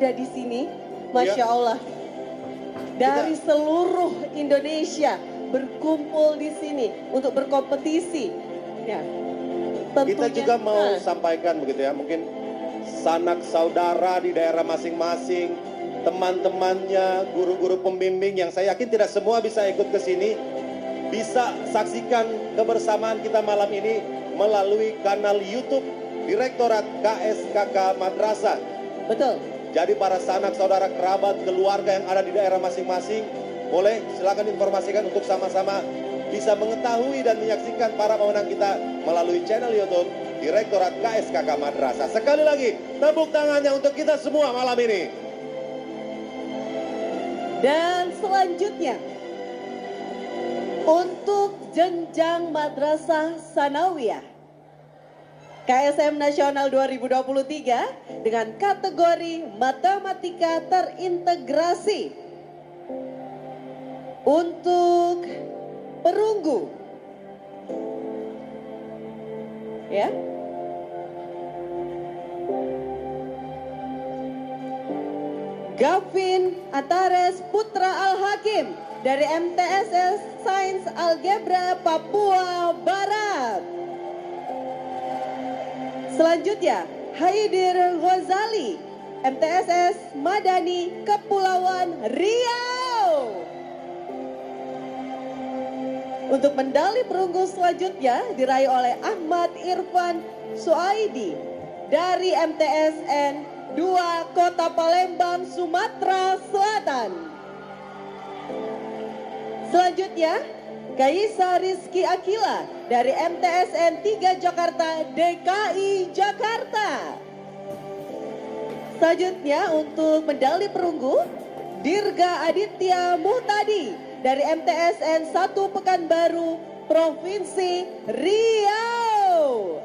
ada di sini, Masya Allah. Dari seluruh Indonesia berkumpul di sini untuk berkompetisi. Ya, kita juga mau sampaikan begitu ya, mungkin sanak saudara di daerah masing-masing, teman-temannya, guru-guru pembimbing yang saya yakin tidak semua bisa ikut ke sini, bisa saksikan kebersamaan kita malam ini melalui kanal YouTube Direktorat KSKK Madrasah. Betul. Jadi para sanak saudara, kerabat, keluarga yang ada di daerah masing-masing, boleh silakan informasikan untuk sama-sama bisa mengetahui dan menyaksikan para pemenang kita melalui channel YouTube Direktorat KSKK Madrasah. Sekali lagi, tepuk tangannya untuk kita semua malam ini. Dan selanjutnya, untuk jenjang Madrasah Sanawiyah, KSM Nasional 2023 dengan kategori Matematika Terintegrasi. Untuk perunggu, ya, Gavin Antares Putra Al-Hakim dari MTSS Sains Algebra Papua Barat. Selanjutnya, Haidir Ghazali, MTSS Madani Kepulauan Riau. Untuk medali perunggu selanjutnya diraih oleh Ahmad Irfan Suaidi dari MTSN 2 Kota Palembang, Sumatera Selatan. Selanjutnya, Kaisa Rizky Akila dari MTSN 3 Jakarta, DKI Jakarta. Selanjutnya untuk medali perunggu, Dirga Aditya Muhtadi dari MTSN 1 Pekanbaru, Provinsi Riau.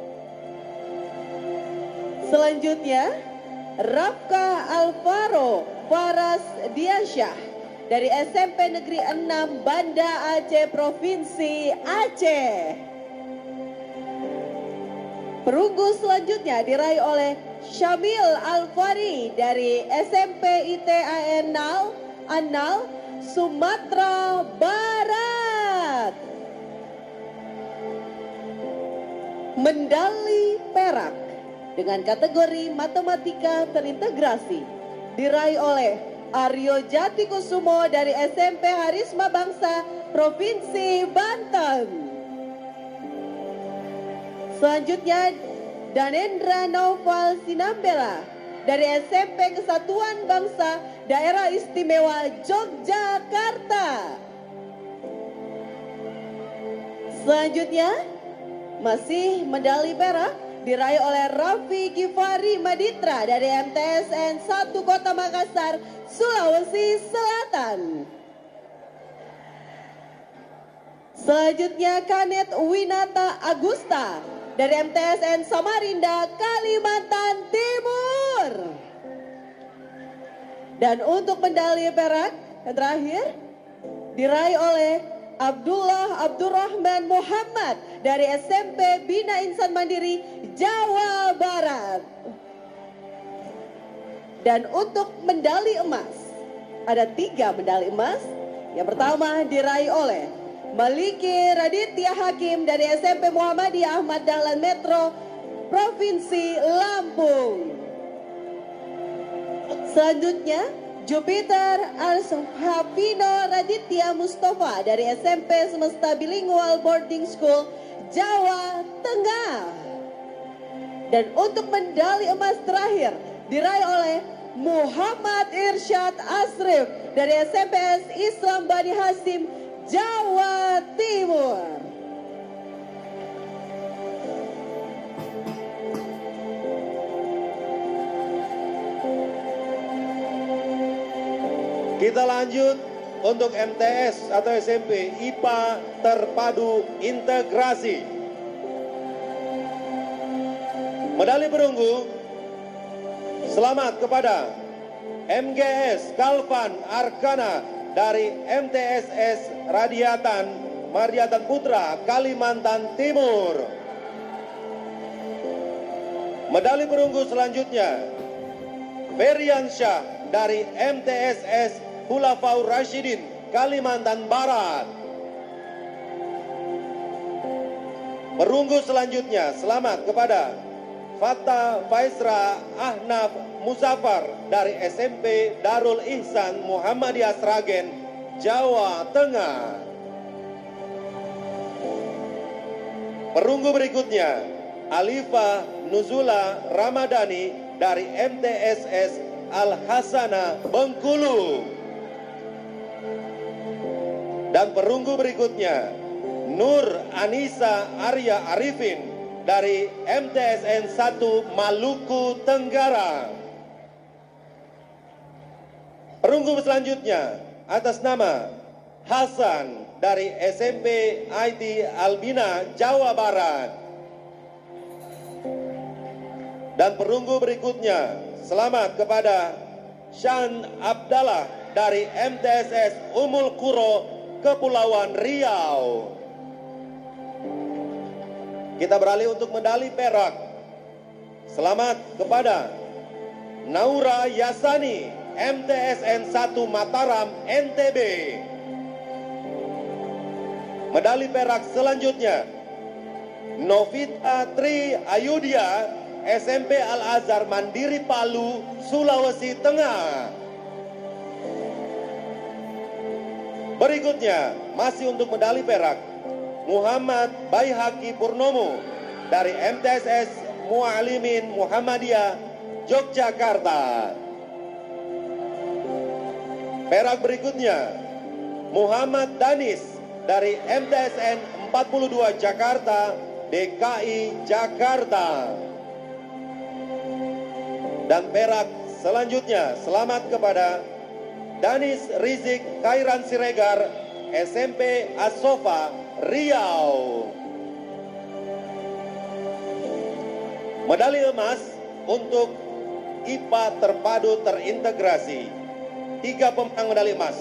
Selanjutnya, Rafka Alvaro Faras Diansyah dari SMP Negeri 6 Banda Aceh, Provinsi Aceh. Perunggu selanjutnya diraih oleh Syamil Alfari dari SMP ITAN Anal, Sumatera Barat. Medali perak dengan kategori Matematika Terintegrasi diraih oleh Aryo Jatikusumo dari SMP Harisma Bangsa, Provinsi Banten. Selanjutnya, Danendra Naufal Sinambela dari SMP Kesatuan Bangsa, Daerah Istimewa Yogyakarta. Selanjutnya, masih medali perak diraih oleh Raffi Gifari Maditra dari MTSN 1 Kota Makassar, Sulawesi Selatan. Selanjutnya, Kanet Winata Agusta dari MTSN Samarinda, Kalimantan Timur. Dan untuk medali perak yang terakhir diraih oleh Abdullah Abdurrahman Muhammad dari SMP Bina Insan Mandiri, Jawa Barat. Dan untuk medali emas, ada 3 medali emas. Yang pertama diraih oleh Maliki Raditya Hakim dari SMP Muhammadiyah Ahmad Dahlan Metro, Provinsi Lampung. Selanjutnya, Jupiter Arshafino Raditya Mustafa dari SMP Semesta Bilingual Boarding School, Jawa Tengah. Dan untuk medali emas terakhir diraih oleh Muhammad Irsyad Asrif dari SMPS Islam Bani Hasim, Jawa Timur. Kita lanjut untuk MTS atau SMP IPA Terpadu Integrasi. Medali perunggu selamat kepada MGS Kalvan Arkana dari MTSS Mardiatan Putra, Kalimantan Timur. Medali perunggu selanjutnya Feriansyah dari MTSS Khulafaur Rasyidin, Kalimantan Barat. Perunggu selanjutnya, selamat kepada Fatta Faisra Ahnaf Muzaffar dari SMP Darul Ihsan Muhammadiyah Sragen, Jawa Tengah. Perunggu berikutnya, Alifah Nuzula Ramadhani dari MTSS Al-Hasanah Bengkulu. Dan perunggu berikutnya, Nur Anissa Arya Arifin dari MTSN 1 Maluku Tenggara. Perunggu selanjutnya atas nama Hasan dari SMP IT Albina, Jawa Barat. Dan perunggu berikutnya, selamat kepada Shan Abdallah dari MTSS Umul Quro, Kepulauan Riau. Kita beralih untuk medali perak. Selamat kepada Naura Yasani, MTSN 1 Mataram, NTB. Medali perak selanjutnya, Novita Tri Ayudya, SMP Al-Azhar Mandiri Palu, Sulawesi Tengah. Berikutnya, masih untuk medali perak, Muhammad Baihaqi Purnomo dari MTSS Mu'alimin Muhammadiyah, Yogyakarta. Perak berikutnya, Muhammad Danis dari MTSN 42 Jakarta, DKI Jakarta. Dan perak selanjutnya, selamat kepada Danis Rizik Khairan Siregar, SMP As-Sofa, Riau. Medali emas untuk IPA terpadu terintegrasi. 3 pemenang medali emas.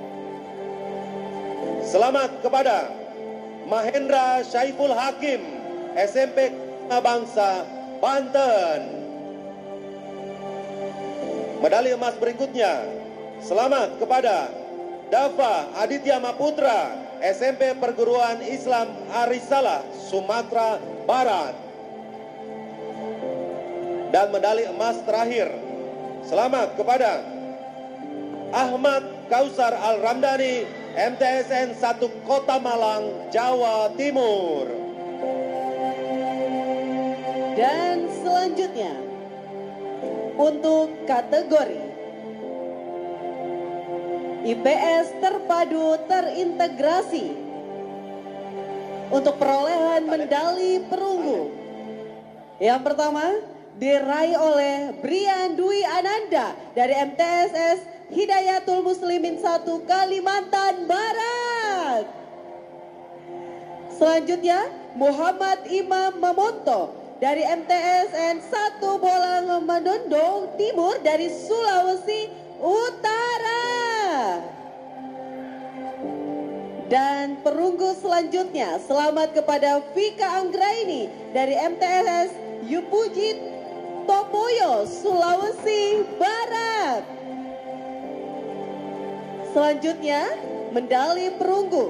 Selamat kepada Mahendra Syaiful Hakim, SMP Bangsa, Banten. Medali emas berikutnya, selamat kepada Dava Aditya Maputra, SMP Perguruan Islam Arisalah, Sumatera Barat. Dan medali emas terakhir, selamat kepada Ahmad Kausar Al-Ramdhani, MTSN 1 Kota Malang, Jawa Timur. Dan selanjutnya, untuk kategori IPS terpadu terintegrasi, untuk perolehan medali perunggu, yang pertama diraih oleh Brian Dwi Ananda dari MTSS Hidayatul Muslimin 1 Kalimantan Barat. Selanjutnya Muhammad Imam Mamonto dari MTSN 1 Bolang Mandondong Timur dari Sulawesi Utara. Dan perunggu selanjutnya, selamat kepada Vika Anggraini dari MTSS Yupujit Tomoyo, Sulawesi Barat. Selanjutnya, medali perunggu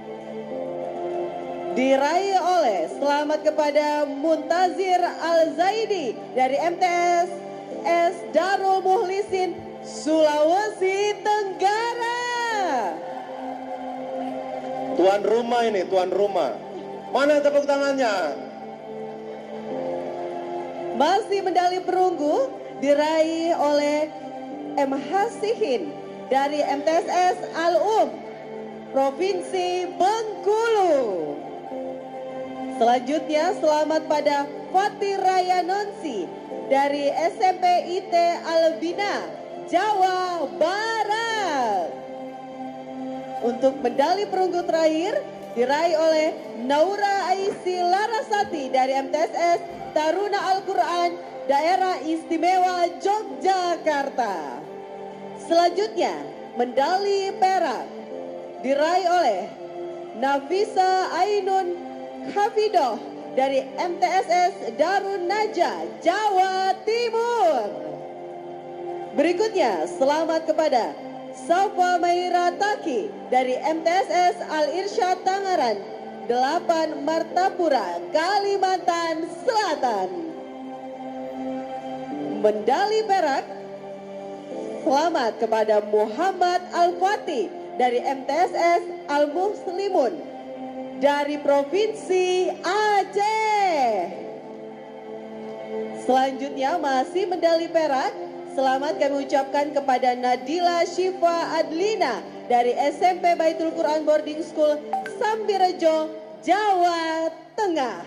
diraih oleh selamat kepada Muntazir Al-Zaidi dari MTSS Darul Muhlisin, Sulawesi Tenggara. Tuan rumah ini, tuan rumah. Mana tepuk tangannya? Masih medali perunggu diraih oleh M. Hasihin dari MTSS Al-Um, Provinsi Bengkulu. Selanjutnya selamat pada Fatih Raya Nonsi dari SMP IT Albina, Jawa Barat. Untuk medali perunggu terakhir diraih oleh Naura Aisi Larasati dari MTSS Taruna Al-Quran, Daerah Istimewa Yogyakarta. Selanjutnya, medali perak diraih oleh Nafisa Ainun Hafidoh dari MTSS Darun Najah, Jawa Timur. Berikutnya, selamat kepada Safa Maira Taki dari MTSS Al-Irsyad Tangerang, 8 Martapura, Kalimantan Selatan. Medali perak, selamat kepada Muhammad Al-Fatih dari MTSS Al-Muslimun dari Provinsi Aceh. Selanjutnya masih medali perak, selamat kami ucapkan kepada Nadila Syifa Adlina dari SMP Baitul Quran Boarding School Sambirejo, Jawa Tengah.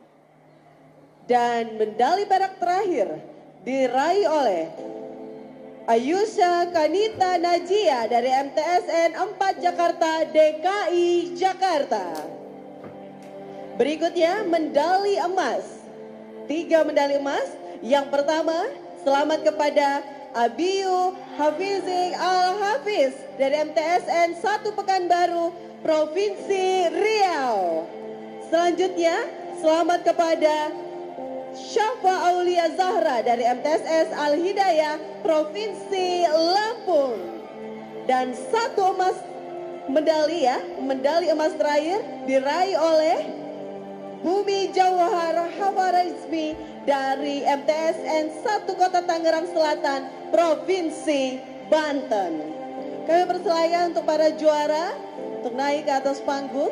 Dan medali perak terakhir diraih oleh Ayusha Kanita Najia dari MTSN 4 Jakarta, DKI Jakarta. Berikutnya medali emas, 3 medali emas. Yang pertama, selamat kepada Abiyu Hafizik Al-Hafiz dari MTSN 1 Pekanbaru, Provinsi Riau. Selanjutnya, selamat kepada Syafa Aulia Zahra dari MTSS Al-Hidayah, Provinsi Lampung. Dan 1 emas medali medali emas terakhir diraih oleh Bumi Jawahar Hawarizmi dari MTSN 1 Kota Tangerang Selatan, Provinsi Banten. Kami persilakan untuk para juara untuk naik ke atas panggung.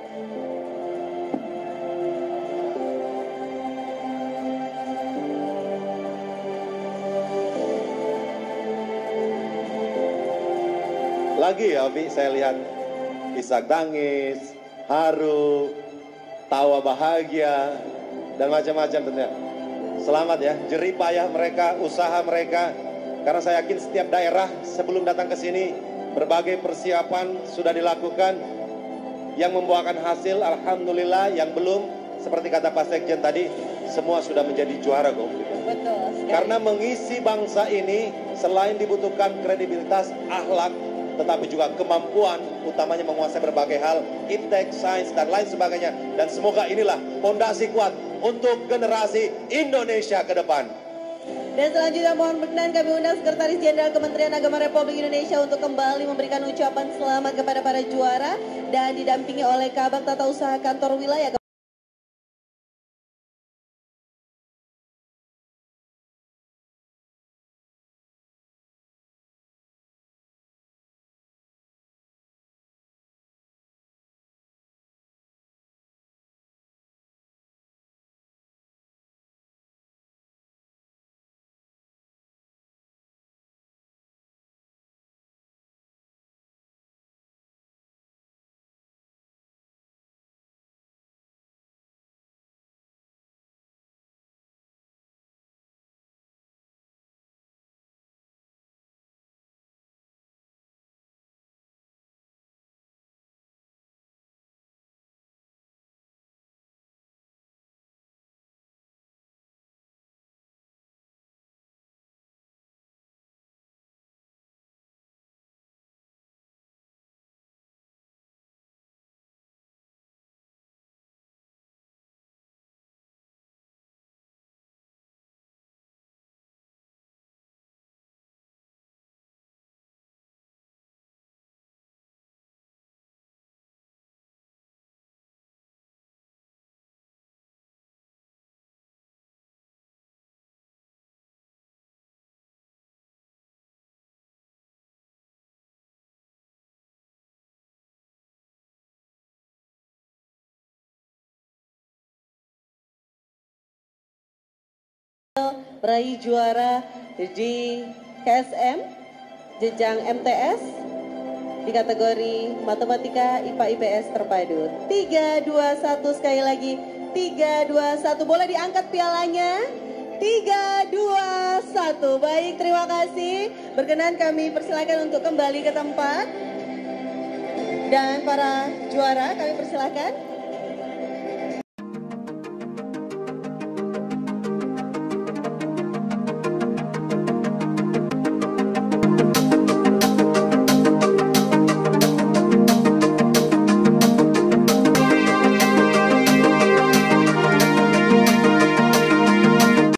Lagi ya, Ovi, saya lihat isak tangis, haru, tawa bahagia, dan macam-macam tentunya. Selamat ya, jerih payah mereka, usaha mereka. Karena saya yakin setiap daerah sebelum datang ke sini, berbagai persiapan sudah dilakukan yang membuahkan hasil. Alhamdulillah, yang belum, seperti kata Pak Sekjen tadi, semua sudah menjadi juara kok. Betul. Karena mengisi bangsa ini selain dibutuhkan kredibilitas, akhlak, tetapi juga kemampuan, utamanya menguasai berbagai hal, iptek, sains, dan lain sebagainya. Dan semoga inilah fondasi kuat untuk generasi Indonesia ke depan. Dan selanjutnya mohon berkenan kami undang Sekretaris Jenderal Kementerian Agama Republik Indonesia untuk kembali memberikan ucapan selamat kepada para juara dan didampingi oleh Kabag Tata Usaha Kantor Wilayah. Peraih juara di KSM jenjang MTS di kategori Matematika IPA IPS terpadu. 3, 2, 1 sekali lagi. 3, 2, 1. Boleh diangkat pialanya? 3, 2, 1. Baik, terima kasih. Berkenan kami persilakan untuk kembali ke tempat. Dan para juara kami persilakan.